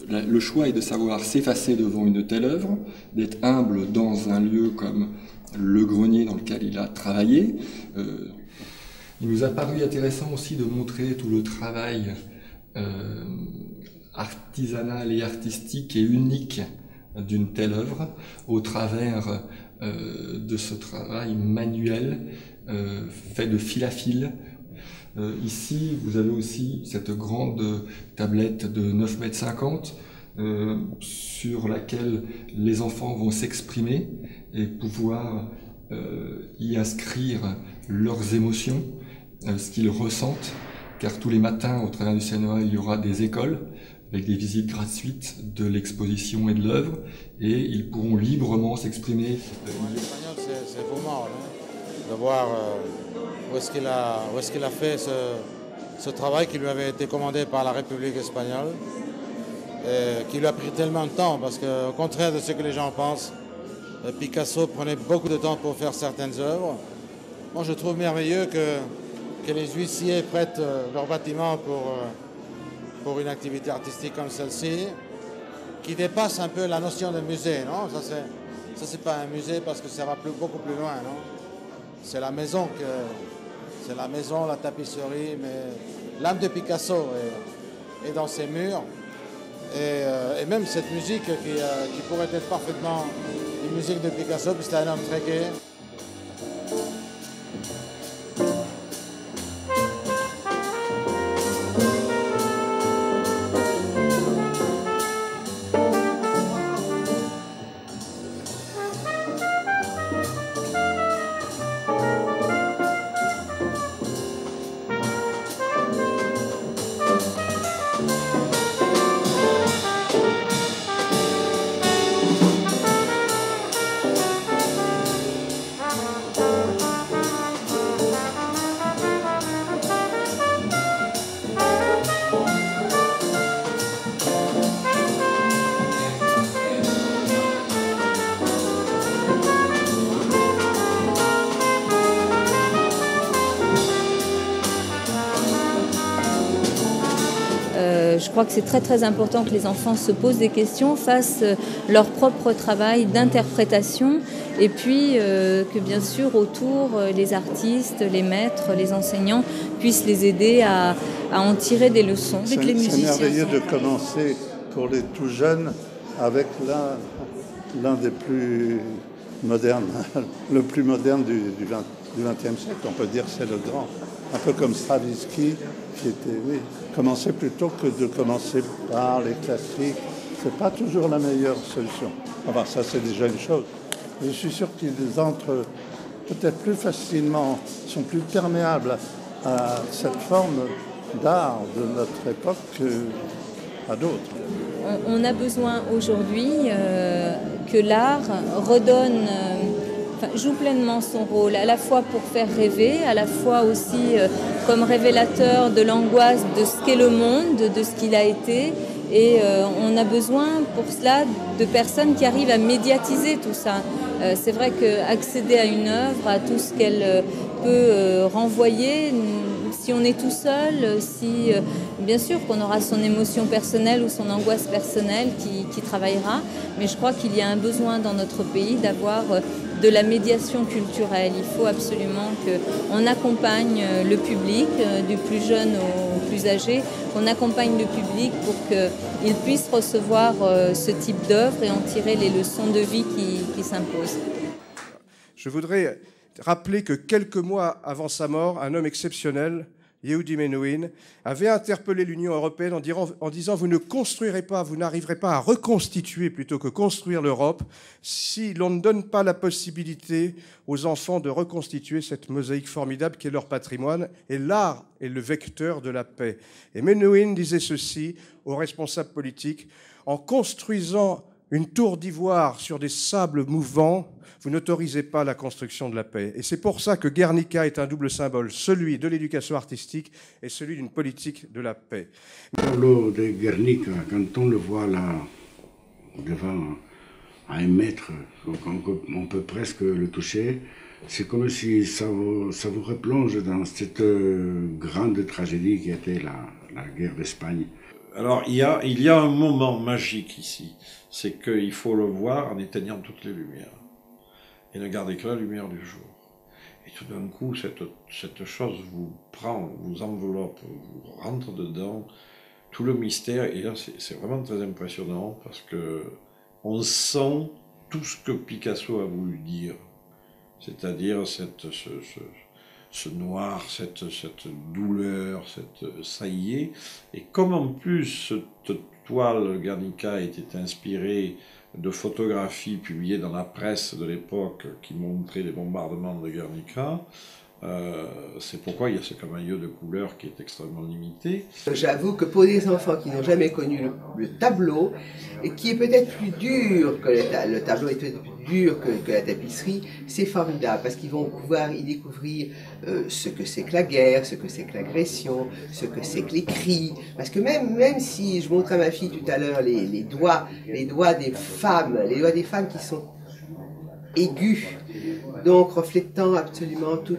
Le choix est de savoir s'effacer devant une telle œuvre, d'être humble dans un lieu comme le grenier dans lequel il a travaillé. Il nous a paru intéressant aussi de montrer tout le travail artisanal et artistique et unique d'une telle œuvre au travers de ce travail manuel fait de fil à fil. Ici, vous avez aussi cette grande tablette de 9,50 m sur laquelle les enfants vont s'exprimer et pouvoir y inscrire leurs émotions, ce qu'ils ressentent, car tous les matins, au travers du cinéma, il y aura des écoles avec des visites gratuites de l'exposition et de l'œuvre, et ils pourront librement s'exprimer. L'espagnol, c'est émouvant de voir où est-ce qu'il a fait ce travail qui lui avait été commandé par la République espagnole, et qui lui a pris tellement de temps, parce qu'au contraire de ce que les gens pensent, Picasso prenait beaucoup de temps pour faire certaines œuvres. Moi, je trouve merveilleux que les huissiers prêtent leur bâtiment pour une activité artistique comme celle-ci, qui dépasse un peu la notion de musée, non? Ça c'est pas un musée parce que ça va beaucoup plus loin, non? C'est la maison, la tapisserie, mais l'âme de Picasso est dans ses murs. Et même cette musique qui pourrait être parfaitement une musique de Picasso, puisque c'est un homme très gai. Je crois que c'est très très important que les enfants se posent des questions, fassent leur propre travail d'interprétation et puis que bien sûr autour les artistes, les maîtres, les enseignants puissent les aider à en tirer des leçons. C'est merveilleux de commencer pour les tout jeunes avec l'un des plus modernes, le plus moderne du XXe siècle, on peut dire c'est le grand. Un peu comme Stravinsky, qui était, oui, commencer plutôt que de commencer par les classiques, c'est pas toujours la meilleure solution. Enfin, ça c'est déjà une chose. Je suis sûr qu'ils entrent peut-être plus facilement, sont plus perméables à cette forme d'art de notre époque qu'à d'autres. On a besoin aujourd'hui que l'art redonne... joue pleinement son rôle, à la fois pour faire rêver, à la fois aussi comme révélateur de l'angoisse de ce qu'est le monde, de ce qu'il a été. Et on a besoin pour cela de personnes qui arrivent à médiatiser tout ça. C'est vrai qu'accéder à une œuvre, à tout ce qu'elle peut renvoyer, si on est tout seul, si bien sûr qu'on aura son émotion personnelle ou son angoisse personnelle qui travaillera, mais je crois qu'il y a un besoin dans notre pays d'avoir de la médiation culturelle. Il faut absolument qu'on accompagne le public, du plus jeune au plus âgé, qu'on accompagne le public pour qu'il puisse recevoir ce type d'œuvre et en tirer les leçons de vie qui s'imposent. Je voudrais rappeler que quelques mois avant sa mort, un homme exceptionnel, Yehudi Menuhin, avait interpellé l'Union européenne en disant « Vous ne construirez pas, vous n'arriverez pas à reconstituer plutôt que construire l'Europe si l'on ne donne pas la possibilité aux enfants de reconstituer cette mosaïque formidable qui est leur patrimoine. Et l'art est le vecteur de la paix. » Et Menuhin disait ceci aux responsables politiques « En construisant une tour d'ivoire sur des sables mouvants, vous n'autorisez pas la construction de la paix. » Et c'est pour ça que Guernica est un double symbole, celui de l'éducation artistique et celui d'une politique de la paix. Le tableau de Guernica, quand on le voit là, devant à 1 mètre, donc on peut presque le toucher, c'est comme si ça vous replonge dans cette grande tragédie qui était la guerre d'Espagne. Alors il y a un moment magique ici, c'est qu'il faut le voir en éteignant toutes les lumières et ne garder que la lumière du jour. Et tout d'un coup, cette chose vous prend, vous enveloppe, vous rentre dedans, tout le mystère, et là c'est vraiment très impressionnant parce que on sent tout ce que Picasso a voulu dire, c'est-à-dire ce noir, cette douleur, ça y est. Et comme en plus cette toile Guernica était inspirée de photographies publiées dans la presse de l'époque qui montraient les bombardements de Guernica, c'est pourquoi il y a ce camailleux de couleurs qui est extrêmement limité. J'avoue que pour des enfants qui n'ont jamais connu le tableau, et qui est peut-être plus dur que le tableau est peut-être plus dur que la tapisserie, c'est formidable parce qu'ils vont pouvoir y découvrir ce que c'est que la guerre, ce que c'est que l'agression, ce que c'est que les cris. Parce que même si je montre à ma fille tout à l'heure les doigts des femmes qui sont aigus, donc reflétant absolument tout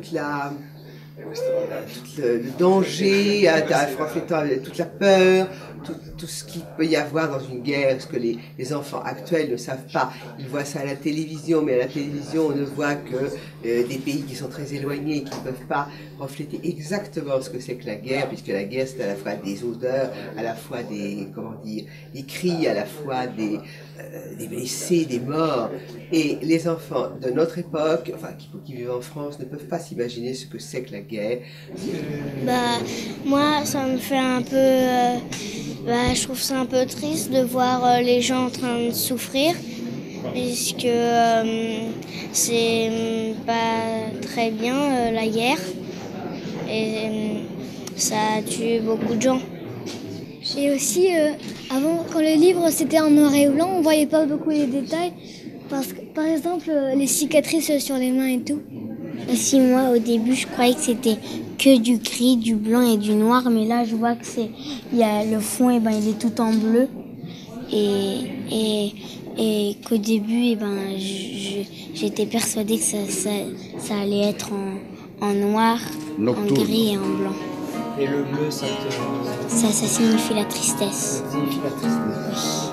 le danger, reflétant toute la peur, tout ce qu'il peut y avoir dans une guerre, ce que les enfants actuels ne savent pas. Ils voient ça à la télévision, mais à la télévision on ne voit que des pays qui sont très éloignés, qui ne peuvent pas refléter exactement ce que c'est que la guerre, puisque la guerre c'est à la fois des odeurs, à la fois des cris, à la fois des blessés, des morts. Et les enfants de notre époque, enfin qui vivent en France, ne peuvent pas s'imaginer ce que c'est que la guerre. Moi, ça me fait un peu... je trouve ça un peu triste de voir les gens en train de souffrir, puisque c'est pas très bien la guerre, et ça tue beaucoup de gens. Et aussi, avant, quand le livre c'était en noir et blanc, on voyait pas beaucoup les détails, parce que, par exemple, les cicatrices sur les mains et tout. Aussi, moi, au début, je croyais que c'était que du gris, du blanc et du noir, mais là, je vois que le fond, il est tout en bleu, et qu'au début, j'étais persuadée que ça allait être en noir, en gris et en blanc. Et le bleu, ça signifie la tristesse. Ça signifie la tristesse.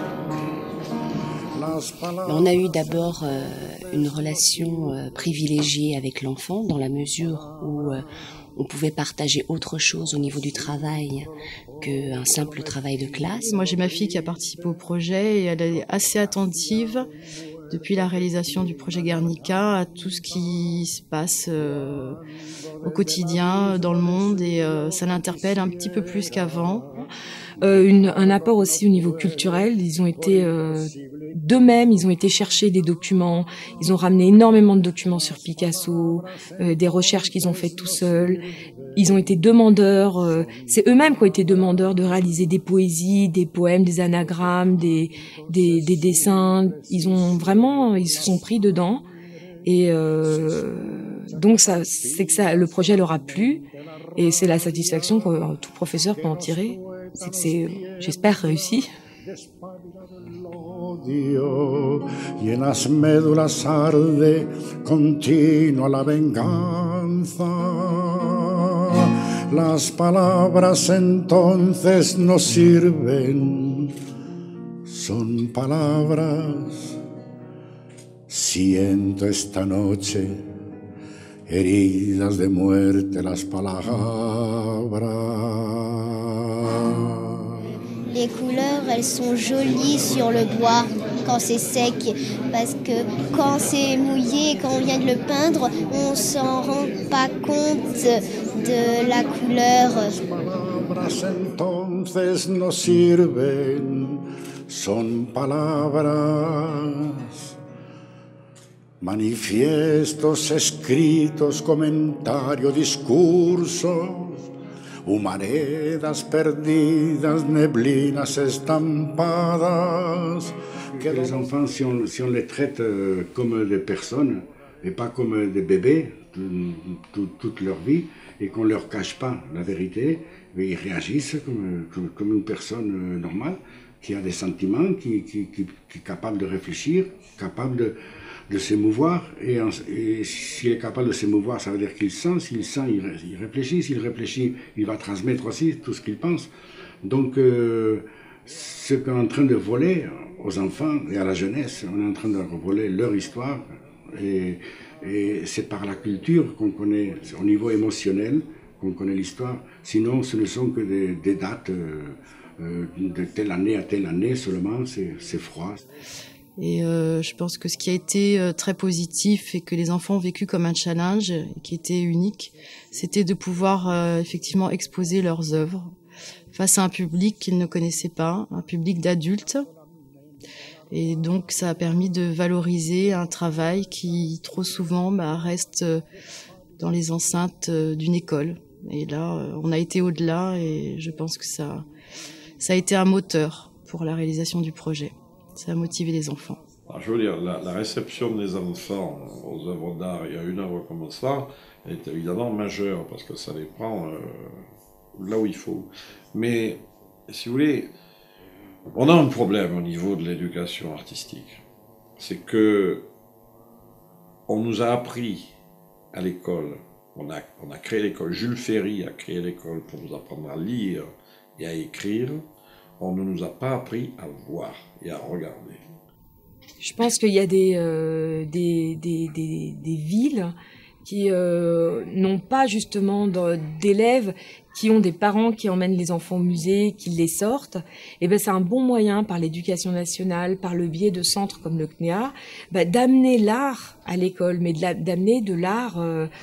On a eu d'abord une relation privilégiée avec l'enfant dans la mesure où on pouvait partager autre chose au niveau du travail qu'un simple travail de classe. Moi j'ai ma fille qui a participé au projet et elle est assez attentive depuis la réalisation du projet Guernica à tout ce qui se passe au quotidien dans le monde, et ça l'interpelle un petit peu plus qu'avant. Un apport aussi au niveau culturel, ils ont été d'eux-mêmes, ils ont été chercher des documents, ils ont ramené énormément de documents sur Picasso, des recherches qu'ils ont faites tout seuls. Ils ont été demandeurs, c'est eux-mêmes qui ont été demandeurs de réaliser des poésies, des poèmes, des anagrammes, des dessins. Ils se sont pris dedans, et donc c'est que le projet leur a plu, et c'est la satisfaction que tout professeur peut en tirer. C'est que c'est, j'espère, réussi. Y en las médulas arde continua la venganza. Las palabras entonces no sirven, son palabras. Siento esta noche heridas de muerte las palabras. Les couleurs, elles sont jolies sur le bois quand c'est sec, parce que quand c'est mouillé, quand on vient de le peindre, on s'en rend pas compte de la couleur. Las palabras entonces no sirven, son palabras. Manifiestos, escritos, comentarios, discursos, humaredas perdidas, neblinas estampadas. Les enfants, si on les traite comme des personnes et pas comme des bébés toute leur vie, et qu'on ne leur cache pas la vérité, ils réagissent comme une personne normale, qui a des sentiments, qui est capable de réfléchir, capable de s'émouvoir, et s'il est capable de s'émouvoir, ça veut dire qu'il sent, s'il sent, il réfléchit, s'il réfléchit, il va transmettre aussi tout ce qu'il pense. Donc, ce qu'on est en train de voler aux enfants et à la jeunesse, on est en train de voler leur histoire, et c'est par la culture qu'on connaît, au niveau émotionnel, qu'on connaît l'histoire. Sinon, ce ne sont que des dates de telle année à telle année seulement, c'est froid. Et je pense que ce qui a été très positif et que les enfants ont vécu comme un challenge, et qui était unique, c'était de pouvoir effectivement exposer leurs œuvres face à un public qu'ils ne connaissaient pas, un public d'adultes. Et donc ça a permis de valoriser un travail qui trop souvent reste dans les enceintes d'une école. Et là, on a été au-delà, et je pense que ça a été un moteur pour la réalisation du projet. Ça a motivé les enfants. Alors, je veux dire, la réception des enfants aux œuvres d'art et à une œuvre comme ça est évidemment majeure, parce que ça les prend là où il faut. Mais, si vous voulez, on a un problème au niveau de l'éducation artistique. C'est que on nous a appris à l'école, on a créé l'école, Jules Ferry a créé l'école pour nous apprendre à lire et à écrire. On ne nous a pas appris à voir et à regarder. Je pense qu'il y a des villes qui n'ont pas justement d'élèves qui ont des parents qui emmènent les enfants au musée, qui les sortent. Et ben c'est un bon moyen, par l'éducation nationale, par le biais de centres comme le CNEA, d'amener l'art à l'école, mais d'amener de l'art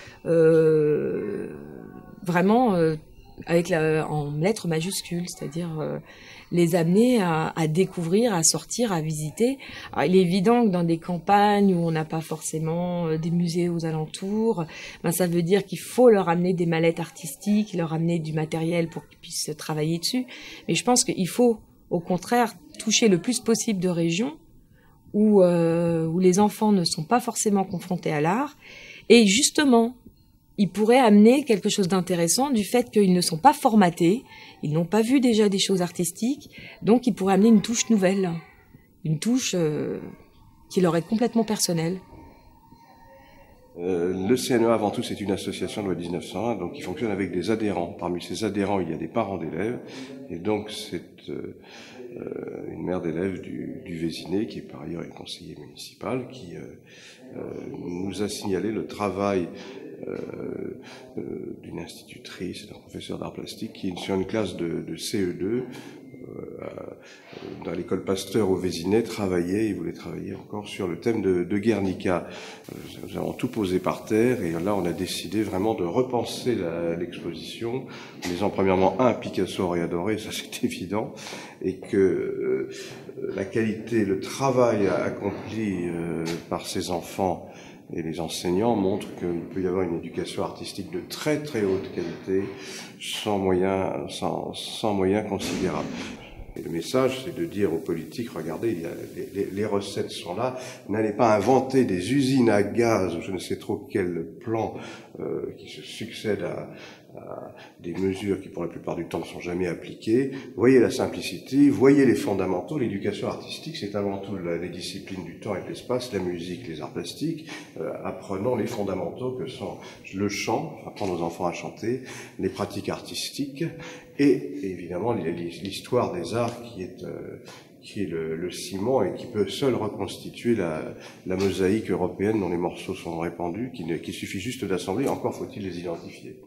vraiment avec en lettres majuscules, c'est-à-dire les amener à découvrir, à sortir, à visiter. Alors, il est évident que dans des campagnes où on n'a pas forcément des musées aux alentours, ça veut dire qu'il faut leur amener des mallettes artistiques, leur amener du matériel pour qu'ils puissent travailler dessus. Mais je pense qu'il faut, au contraire, toucher le plus possible de régions où les enfants ne sont pas forcément confrontés à l'art. Et justement, ils pourraient amener quelque chose d'intéressant du fait qu'ils ne sont pas formatés, ils n'ont pas vu déjà des choses artistiques, donc ils pourraient amener une touche nouvelle, une touche qui leur est complètement personnelle. Le CNEA, avant tout, c'est une association de loi 1901, donc qui fonctionne avec des adhérents. Parmi ces adhérents, il y a des parents d'élèves, et donc c'est une mère d'élèves du Vésinet, qui est par ailleurs une conseillère municipale, qui nous a signalé le travail d'une institutrice, d'un professeur d'art plastique qui est sur une classe de CE2 dans l'école Pasteur au Vésinet, il voulait travailler encore sur le thème de Guernica. Nous avons tout posé par terre, et là on a décidé vraiment de repenser l'exposition, en disant premièrement, Picasso aurait adoré, ça c'est évident, et que la qualité, le travail accompli par ces enfants et les enseignants montrent qu'il peut y avoir une éducation artistique de très très haute qualité sans moyens considérables. Et le message, c'est de dire aux politiques, regardez, les recettes sont là, n'allez pas inventer des usines à gaz ou je ne sais trop quel plan qui se succèdent à des mesures qui pour la plupart du temps ne sont jamais appliquées. Voyez la simplicité, voyez les fondamentaux. L'éducation artistique, c'est avant tout les disciplines du temps et de l'espace, la musique, les arts plastiques, apprenant les fondamentaux que sont le chant, apprendre aux enfants à chanter, les pratiques artistiques et évidemment l'histoire des arts qui est le ciment et qui peut seul reconstituer la mosaïque européenne dont les morceaux sont répandus, qu'il suffit juste d'assembler, encore faut-il les identifier.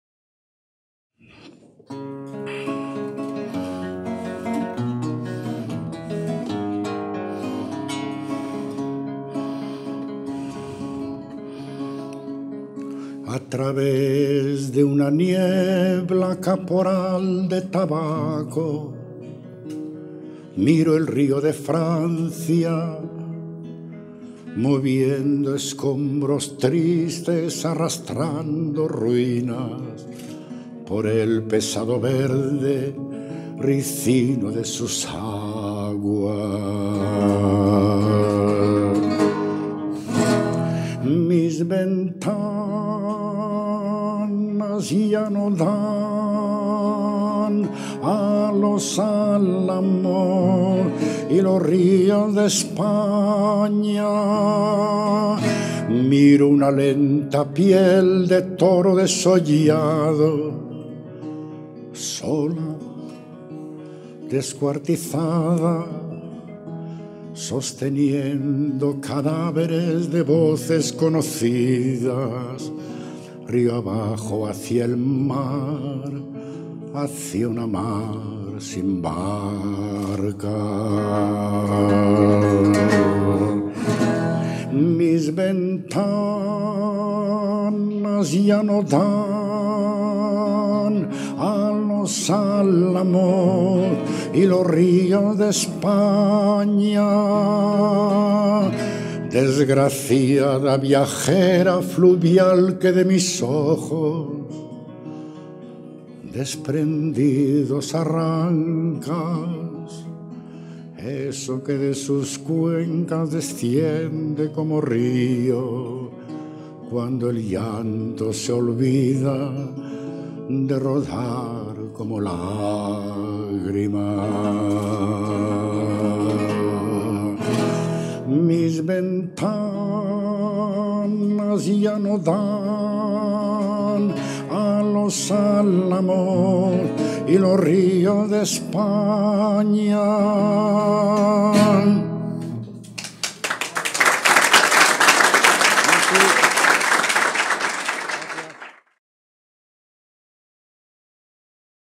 A través de una niebla caporal de tabaco, miro el río de Francia, moviendo escombros tristes, arrastrando ruinas por el pesado verde ricino de sus aguas. Mis ventanas ya no dan a los álamos y los ríos de España. Miro una lenta piel de toro desollado, sola, descuartizada, sosteniendo cadáveres de voces conocidas, río abajo hacia el mar, hacia una mar sin barca. Mis ventanas ya no dan a los álamos y los ríos de España. Desgraciada viajera fluvial que de mis ojos desprendidos arrancas, eso que de sus cuencas desciende como río cuando el llanto se olvida de rodar como lágrima. Mis ventanas ya no dan a los álamos y los ríos de España.